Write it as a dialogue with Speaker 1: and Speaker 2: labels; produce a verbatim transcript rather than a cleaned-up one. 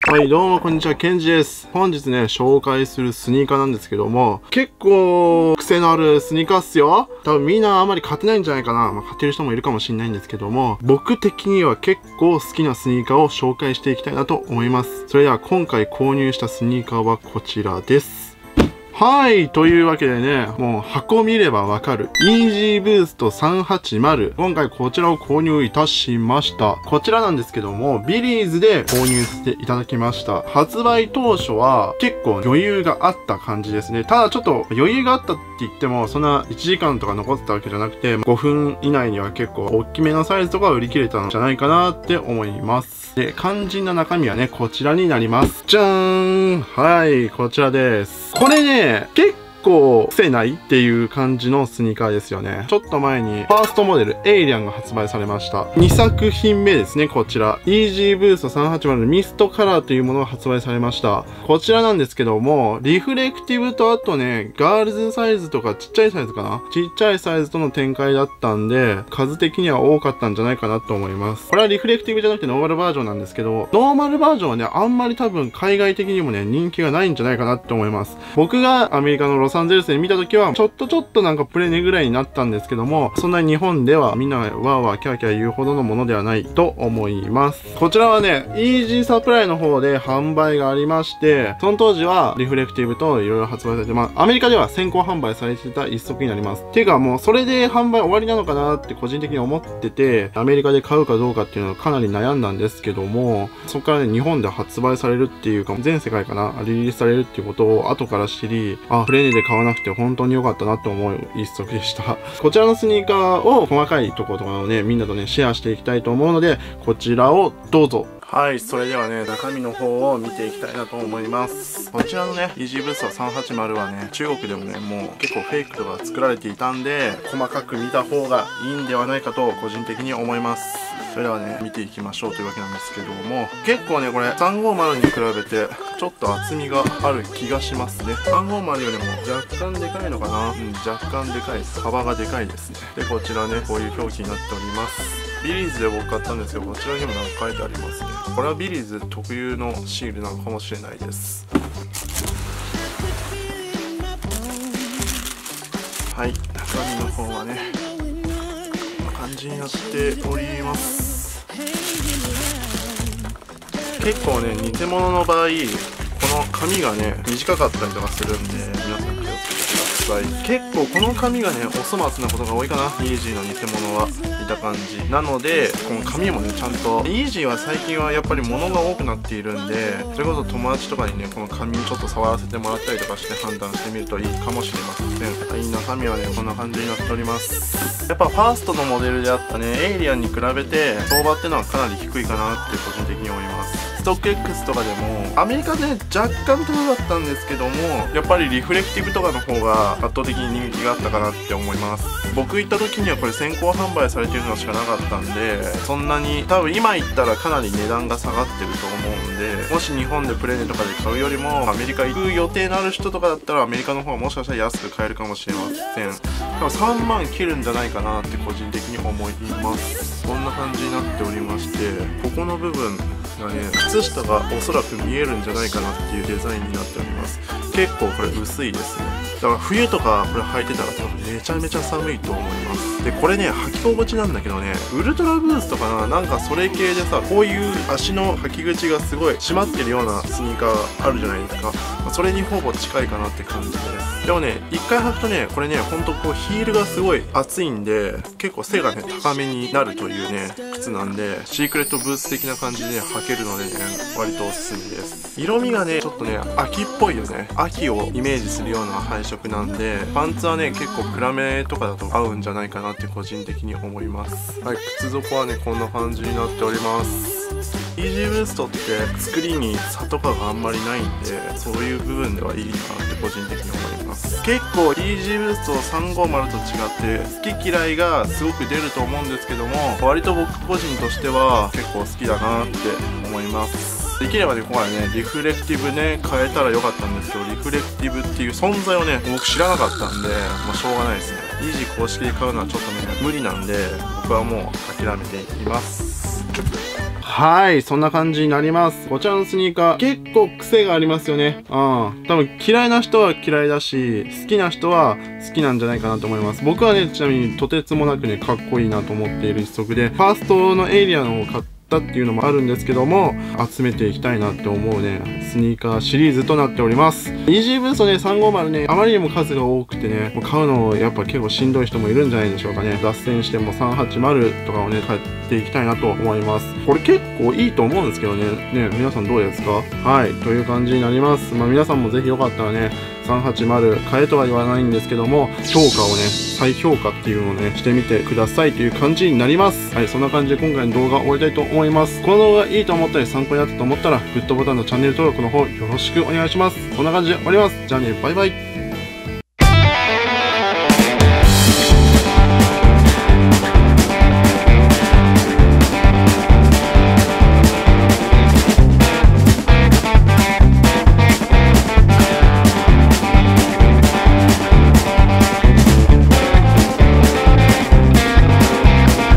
Speaker 1: はい、どうもこんにちは、ケンジです。本日ね、紹介するスニーカーなんですけども、結構、癖のあるスニーカーっすよ。多分みんなあんまり買ってないんじゃないかな。まあ、買ってる人もいるかもしれないんですけども、僕的には結構好きなスニーカーを紹介していきたいなと思います。それでは今回購入したスニーカーはこちらです。はい。というわけでね、もう箱見ればわかる。イージーブーストさんはちまる。今回こちらを購入いたしました。こちらなんですけども、ビリーズで購入させていただきました。発売当初は結構余裕があった感じですね。ただちょっと余裕があったって言っても、そんないちじかんとか残ってたわけじゃなくて、ごふん以内には結構大きめのサイズとか売り切れたんじゃないかなって思います。で、肝心な中身はね、こちらになります。じゃーん。はい、こちらです。これね、結構結構癖ないっていう感じのスニーカーですよね。ちょっと前にファーストモデルエイリアンが発売されました。にさく品目ですね、こちら。イージーブーストさんはちまるミストカラーというものが発売されました。こちらなんですけども、リフレクティブとあとね、ガールズサイズとかちっちゃいサイズかな、ちっちゃいサイズとの展開だったんで、数的には多かったんじゃないかなと思います。これはリフレクティブじゃなくてノーマルバージョンなんですけど、ノーマルバージョンはね、あんまり多分海外的にもね、人気がないんじゃないかなって思います。僕がアメリカのロサンゼルスで見た時は、ちょっとちょっとなんかプレネぐらいになったんですけども、そんなに日本ではみんなわーわーキャーキャー言うほどのものではないと思います。こちらはね、イージーサプライの方で販売がありまして、その当時はリフレクティブといろいろ発売されて、まあ、アメリカでは先行販売されてた一足になります。ていうかもうそれで販売終わりなのかなって個人的に思ってて、アメリカで買うかどうかっていうのはかなり悩んだんですけども、そこからね、日本で発売されるっていうか、全世界かな、リリースされるっていうことを後から知り、あ、プレネで買わなくて本当に良かったなと思う一足でした。こちらのスニーカーを細かいところとかをね、みんなとね、シェアしていきたいと思うので、こちらをどうぞ。はい、それではね、中身の方を見ていきたいなと思います。こちらのね、イージーブーストさんはちまるはね、中国でもね、もう結構フェイクとか作られていたんで、細かく見た方がいいんではないかと個人的に思います。それではね、見ていきましょうというわけなんですけども、結構ね、これさんごーまるに比べて、ちょっと厚みがある気がしますね。さんごーまるよりも若干でかいのかな、うん、若干でかいです。幅がでかいですね。で、こちらね、こういう表記になっております。ビリーズで僕買ったんですけど、こちらにもなんか書いてありますね。これはビリーズ特有のシールなのかもしれないです。はい、中身の方はね、こんな感じになっております。結構ね、偽物の場合、この髪がね、短かったりとかするんで、皆さん気をつけてください。結構この髪がね、お粗末なことが多いかな、イージーの偽物は見た感じなので、この髪もね、ちゃんとイージーは最近はやっぱり物が多くなっているんで、それこそ友達とかにね、この髪ちょっと触らせてもらったりとかして判断してみるといいかもしれません。はい、中身はね、こんな感じになっております。やっぱファーストのモデルであったね、エイリアンに比べて相場ってのはかなり低いかなって個人的に思います。ストック X とかでもアメリカでね、若干高かったんですけども、やっぱりリフレクティブとかの方が圧倒的に人気があったかなって思います。僕行った時にはこれ先行販売されてるのしかなかったんで、そんなに多分今行ったらかなり値段が下がってると思うんで、もし日本でプレネとかで買うよりもアメリカ行く予定のある人とかだったらアメリカの方がもしかしたら安く買えるかもしれません。多分さんまん切るんじゃないかなって個人的に思います。こんな感じになっておりまして、ここの部分がね、靴下がおそらく見えるんじゃないかなっていうデザインになっております。結構これ薄いですね。だから冬とかこれ履いてたら多分めちゃめちゃ寒いと思います。で、これね、履き心地なんだけどね、ウルトラブーストかな、なんかそれ系でさ、こういう足の履き口がすごい締まってるようなスニーカーあるじゃないですか。それにほぼ近いかなって感じです。でもね、一回履くとね、これね、ほんとこうヒールがすごい厚いんで、結構背がね、高めになるというね、靴なんで、シークレットブーツ的な感じで履けるのでね、割とおすすめです。色味がね、ちょっとね、秋っぽいよね。秋をイメージするような配色なんで、パンツはね、結構暗めとかだと合うんじゃないかなって個人的に思います。はい、靴底はね、こんな感じになっております。イージーブーストって作りに差とかがあんまりないんで、そういう部分ではいいなって個人的に思います。結構イージーブーストさんごーまると違って好き嫌いがすごく出ると思うんですけども、割と僕個人としては結構好きだなって思います。できればね、今回ね、リフレクティブね、変えたらよかったんですけど、リフレクティブっていう存在をね、僕知らなかったんで、まあしょうがないですね。イージー公式で買うのはちょっとね、無理なんで、僕はもう諦めています。 はい、そんな感じになります。こちらのスニーカー、結構癖がありますよね。うん。多分嫌いな人は嫌いだし、好きな人は好きなんじゃないかなと思います。僕はね、ちなみにとてつもなくね、かっこいいなと思っている一足で、ファーストのエイリアンを買ってっていうのもあるんですけども、集めていきたいなって思うねスニーカーシリーズとなっております。イージーブーストねさんごまるね、あまりにも数が多くてね、もう買うのやっぱ結構しんどい人もいるんじゃないでしょうかね。脱線してもさんはちまるとかをね買っていきたいなと思います。これ結構いいと思うんですけどね。ね、皆さんどうですか？はい、という感じになります。まあ皆さんもぜひよかったらね、さんはちまる買えとは言わないんですけども、評価をね、再評価っていうのをね、してみてくださいという感じになります。はい、そんな感じで今回の動画を終わりたいと思います。この動画いいと思ったり参考になったと思ったら、グッドボタンのチャンネル登録の方よろしくお願いします。こんな感じで終わります。じゃあね、バイバイ。